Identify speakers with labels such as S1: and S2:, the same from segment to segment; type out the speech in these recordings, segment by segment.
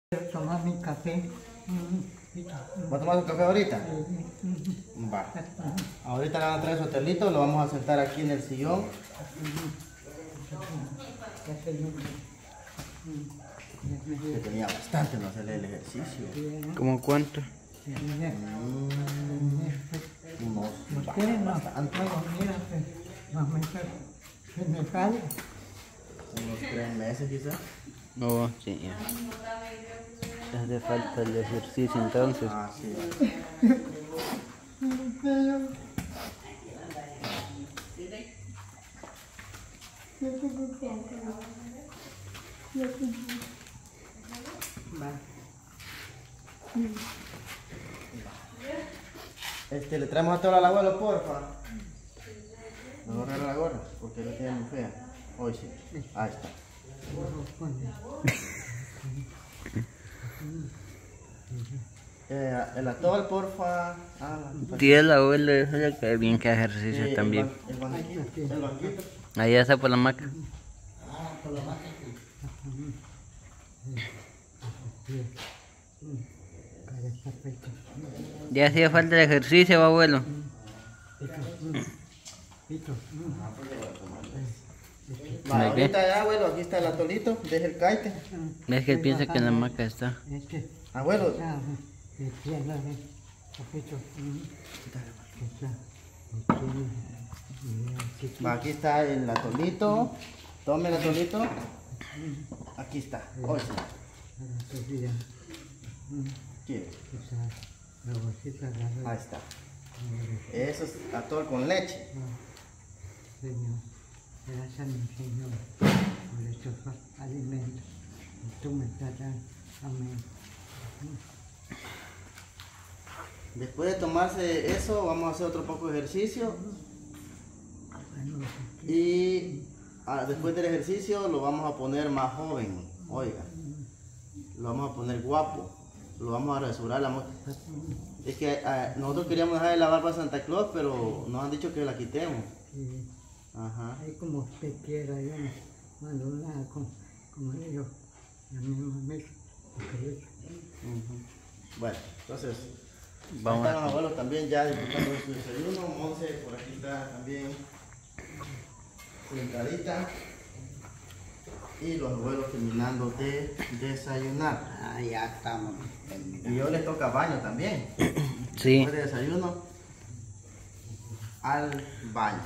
S1: Quiero tomar mi café.
S2: ¿Va a tomar su café ahorita? Va. Ahorita le van a traer su hotelito, lo vamos a sentar aquí en el sillón. Que tenía bastante no hacerle el ejercicio.
S3: ¿Cómo cuánto?
S2: Unos
S1: Se me cae.
S2: unos 3 meses quizás.
S3: No, sí, ya. Te hace falta el ejercicio entonces.
S2: Ah, sí. Le traemos a todo al abuelo, porfa. Me voy a agarrar la gorra, porque la tiene muy fea. Hoy sí. Ahí está. El atol, porfa.
S3: Tía el abuelo, eso le cae bien que haga ejercicio también.
S2: El banquito. El banquito.
S3: Ahí está por la hamaca.
S2: Ah, por la maca.
S3: Ya hacía falta el ejercicio, abuelo.
S2: Va, ahorita ya, abuelo, aquí está el atolito, deja el caite.
S3: Es que él piensa que en la hamaca está.
S2: Abuelo. Va, aquí está el atolito. Tome el atolito. Aquí está. Hoy sí. ¿Quiere? Ahí está. Eso es atol con leche.
S1: Señor, gracias mi Señor por estos alimentos que tú me estás dando. Amén.
S2: Después de tomarse eso, vamos a hacer otro poco de ejercicio. Y después del ejercicio lo vamos a poner más joven. Oiga, lo vamos a poner guapo. Lo vamos a restaurar la moto. Es que nosotros queríamos dejar de lavar para Santa Claus, pero nos han dicho que la quitemos.
S1: Sí.
S2: Ajá.
S1: Ahí como usted quiera, yo mando nada como ellos, la misma mesa.
S2: Bueno, entonces,
S3: Vamos
S2: están los abuelos también ya disfrutando de su desayuno. Monse por aquí está también sentadita. Y los abuelos terminando de desayunar.
S1: Ah, ya estamos.
S2: Y hoy les toca baño también.
S3: Sí.
S2: Después de desayuno, al baño.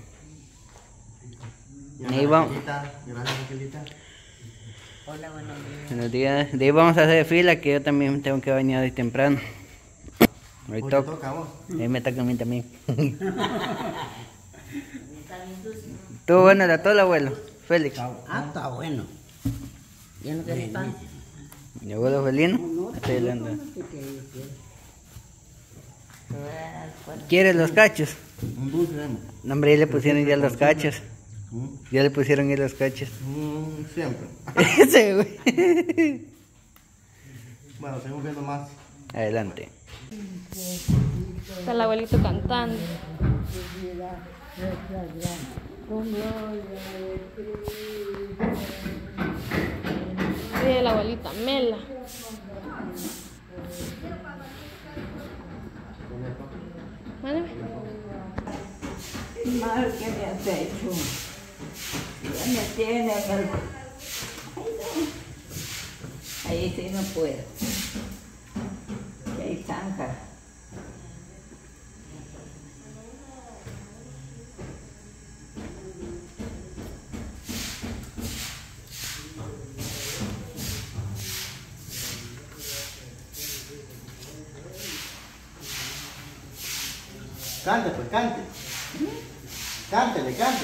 S2: Y
S3: Ahí vamos.
S2: Gracias, Angelita.
S1: Hola, buenos días.
S3: Buenos días. De ahí vamos a hacer fila, que yo también tengo que bañar hoy temprano. Hoy
S2: Hoy te
S3: toca.
S2: toca a vos.
S3: Ahí me toca a mí también. Estuvo bueno el atol, abuelo. Félix.
S1: Ah, está bueno. ¿Ya no querés pan?
S3: Mi abuelo Felino. Estoy hablando. ¿Quieres los cachos?
S2: Un dulce, vemos.
S3: No, hombre, ya le pusieron ya los cachos. Ya le pusieron ya los cachos.
S2: Siempre.
S3: Ese, güey.
S2: Bueno, seguimos viendo más.
S3: Adelante.
S4: Está el abuelito cantando. Y la abuelita Mela. Mándame.
S5: Mal que me has hecho. Ya me tiene en el... Ahí sí no puedo. Y ahí zanja.
S2: Cante, pues, cante. Cántele, cante.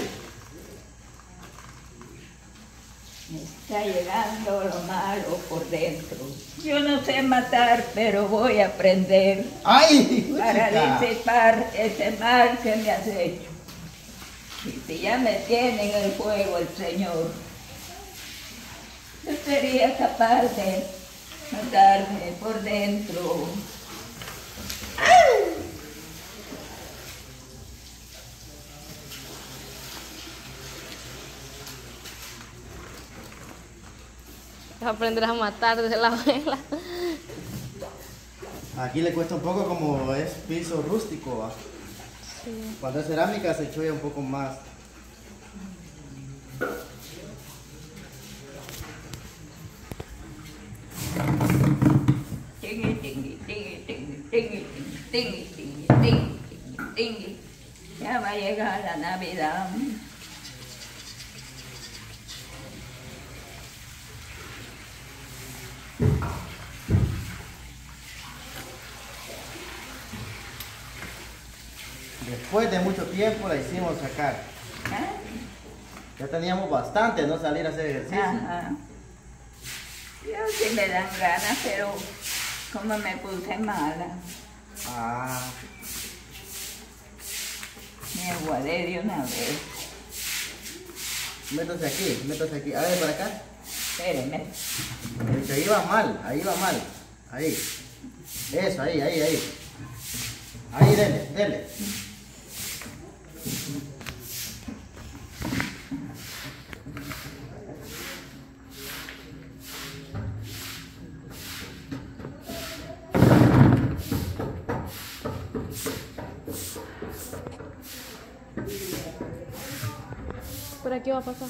S5: Me está llegando lo malo por dentro. Yo no sé matar, pero voy a aprender
S2: ¡Ay!
S5: para
S2: chica!
S5: disipar ese mal que me has hecho. Y si ya me tiene en el fuego el Señor, yo sería capaz de matarme por dentro.
S4: Te aprenderás a matar desde la abuela.
S2: Aquí le cuesta un poco como es piso rústico, ¿va?
S4: Sí.
S2: Cuando es cerámica se chulla un poco más.
S5: Tingui, tingui, tingui, tingui, tingui, tingui, tingui, tingui, tingui, tingui. Ya va a llegar la Navidad.
S2: Después de mucho tiempo la hicimos sacar.
S5: ¿Ah?
S2: Ya teníamos bastante no salir a hacer ejercicio.
S5: Ajá. Yo sí me dan ganas, pero como me puse mala,
S2: Ah,
S5: me aguadé de una vez.
S2: métase aquí. A ver, para acá.
S5: Espéreme.
S2: Que ahí va mal, Ahí. Eso, ahí. Ahí, dele.
S4: Por aquí va a pasar.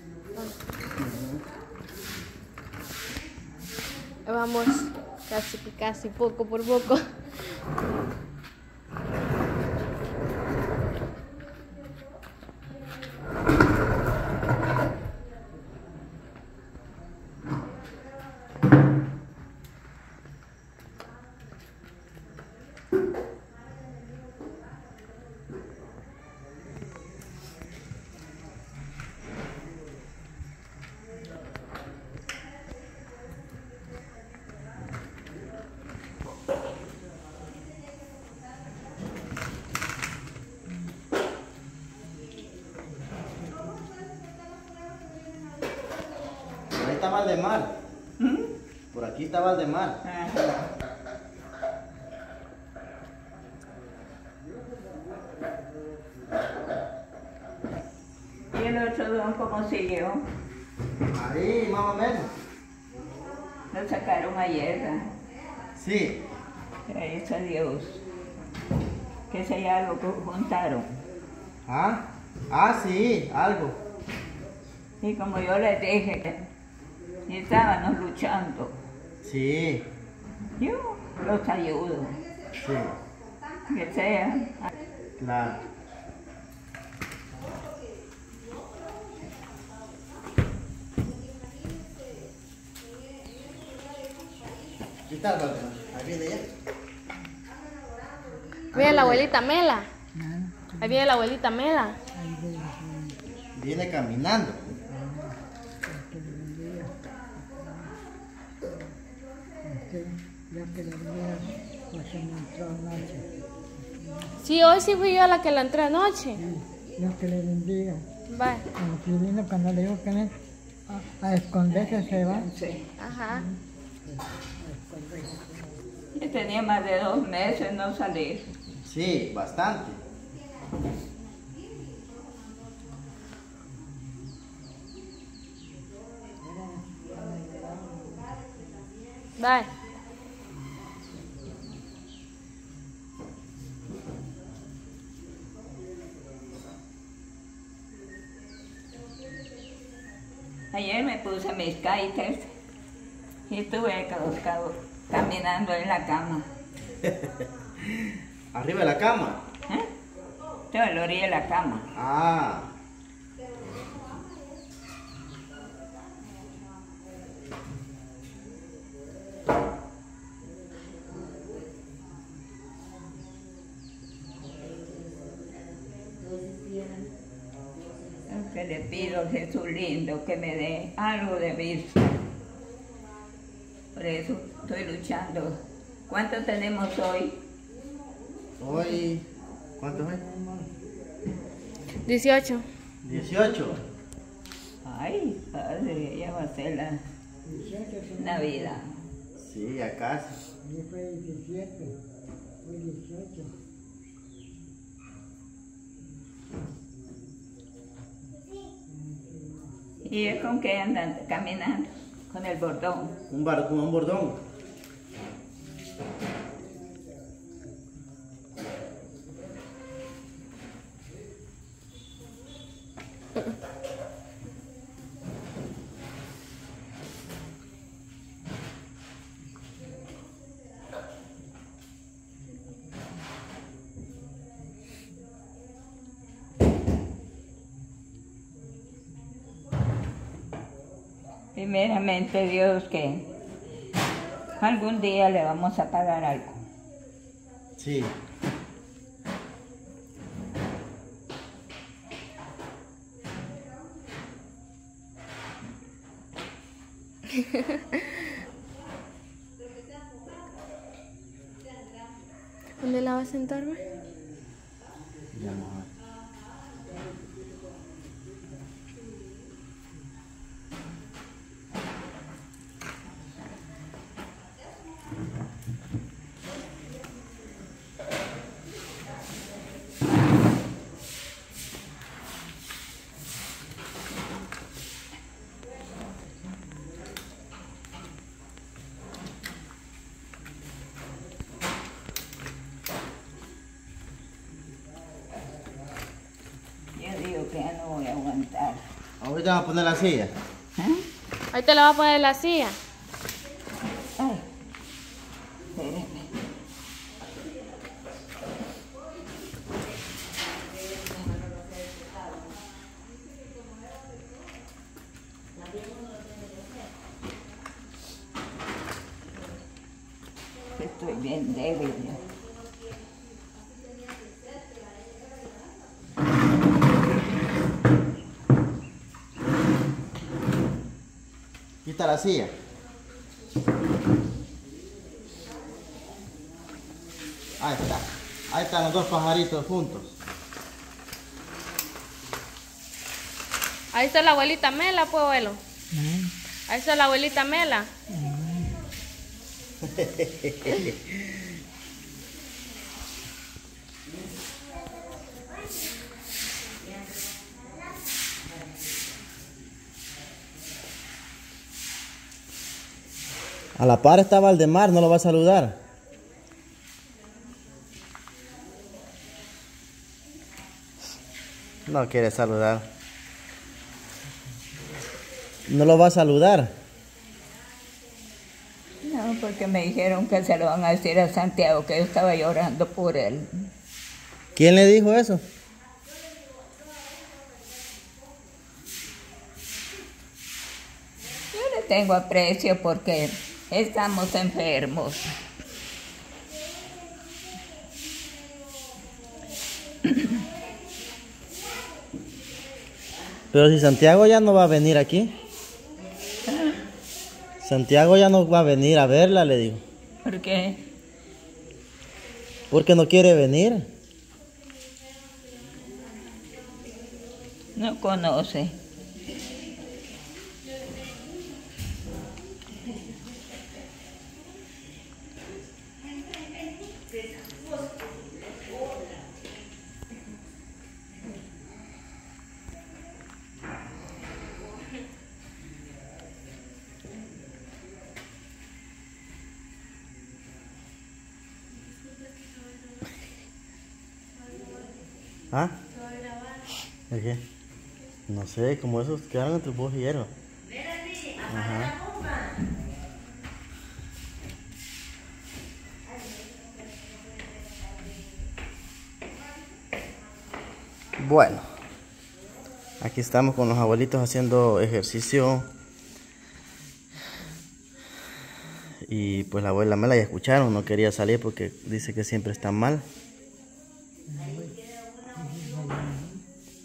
S4: Vamos, casi, poco por poco.
S2: Ahí está Valdemar. Por aquí está Valdemar.
S5: Ajá. ¿Y el otro don cómo siguió?
S2: Ahí, más o menos.
S5: Lo sacaron ayer, ¿verdad?
S2: Sí.
S5: Gracias a Dios. Que sea algo que juntaron.
S2: Sí, algo.
S5: Y como yo les dije, estábamos luchando.
S2: Sí.
S5: Yo los ayudo.
S2: Sí.
S5: Que sea.
S2: Claro. ¿Qué tal, Valdemar? Ahí viene ella.
S4: Viene la abuelita Mela. Ahí viene la abuelita Mela.
S2: Viene caminando.
S1: Ya que la vea, pues se me entró anoche.
S4: Sí, hoy sí fui yo la que la entré anoche.
S1: Dios que le bendiga.
S4: Va.
S1: Como Filino cuando le digo que me, a esconderse se va.
S5: Sí.
S4: Ajá.
S5: Yo tenía más de 2 meses no salir.
S2: Sí, bastante.
S4: Va.
S5: Ayer me puse mis kites y estuve caminando en la cama.
S2: Arriba de la cama.
S5: Estuve a la orilla de la cama.
S2: Ah.
S5: Que le pido a Jesús lindo que me dé algo de vista. Por eso estoy luchando. ¿Cuánto tenemos hoy?
S2: Hoy, ¿cuánto es?
S4: 18.
S2: 18.
S5: Ay, padre, ya va a ser la Navidad.
S2: Sí, ya casi.
S1: Ahí fue 17, fue 18.
S5: ¿Y es con qué andan caminando? con el bordón.
S2: Con un bordón.
S5: Primeramente Dios que algún día le vamos a pagar algo.
S2: Sí.
S4: ¿Dónde la vas a sentar, güey?
S2: Ya vamos a ver.
S5: Yo digo que ya no voy a aguantar.
S2: Ahorita vamos a poner la silla.
S4: Ahí te la va a poner en la silla.
S5: Ay, espérame. Estoy bien débil.
S2: Quita la silla. Ahí está. Ahí están los dos pajaritos juntos.
S4: Ahí está la abuelita Mela, pues, abuelo. Ahí está la abuelita Mela.
S2: A la par está Valdemar, no lo va a saludar. No quiere saludar. No lo va a saludar.
S5: No, porque me dijeron que se lo van a decir a Santiago, que yo estaba llorando por él.
S2: ¿Quién le dijo eso?
S5: Yo le tengo aprecio porque estamos enfermos.
S2: Pero si Santiago ya no va a venir aquí. Santiago ya no va a venir a verla, le digo.
S5: ¿Por qué?
S2: Porque no quiere venir.
S5: No conoce.
S2: ¿Ah? ¿De qué? No sé, como esos quedaron entre vos y hierro. Ajá. Bueno, aquí estamos con los abuelitos haciendo ejercicio. Y pues la abuela Mela ya escucharon, no quería salir porque dice que siempre está mal.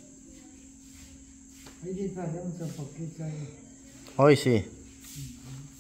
S1: Ahí disparamos un poquito ahí.
S2: Hoy sí.